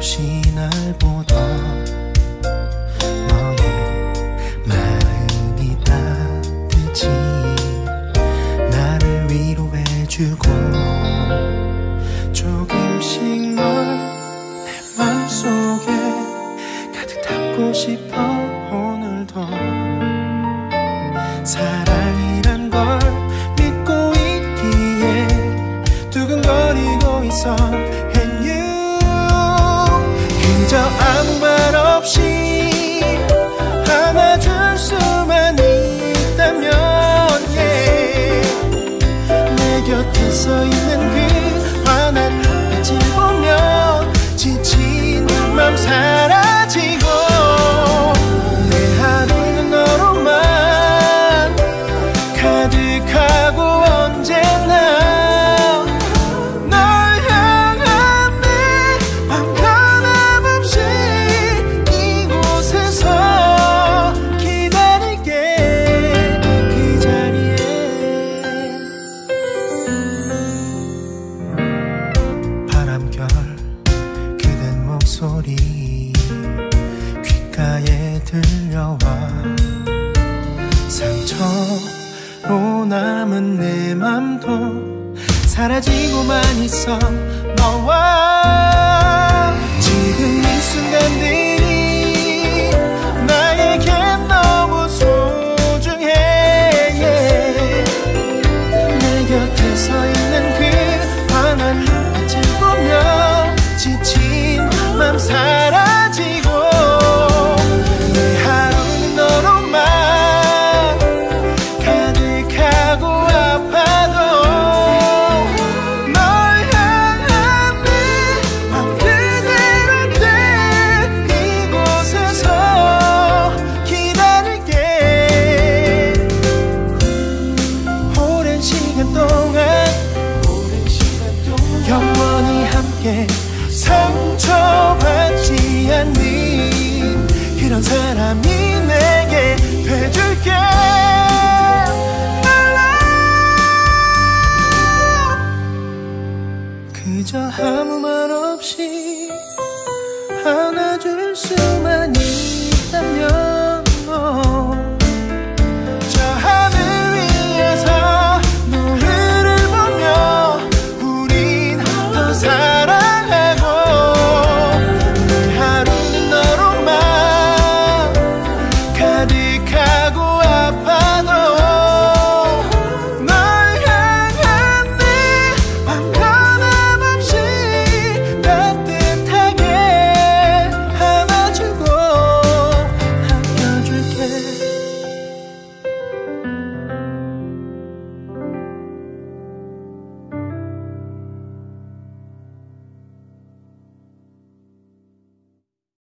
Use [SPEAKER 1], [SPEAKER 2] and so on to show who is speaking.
[SPEAKER 1] 없이 날 보던 너의 마음이 따뜻히 나를 위로해주고 조금씩 널 내 맘속에 가득 담고 싶어. 오늘도 사랑이란 걸 믿고 있기에 두근거리고 있어. And you 그저 아무 말 없이 안아줄 수만 있다면 yeah. 내 곁에 서 있는 그 환한 눈빛을 보며 지친 맘 사라지고 내 하루는 너로만 가득하고 언제나 널 향한 내 맘 변함없이 이곳에서 기다릴게. 그 자리에 바람결 그댄 목소리 귓가에 들려와 상처로 남은 내 맘도 사라지고만 있어. 너와 지금 이 순간들이 나에겐 너무 소중해 yeah. 내 곁에 서 있는 그 환한 눈빛을 보며 지친 맘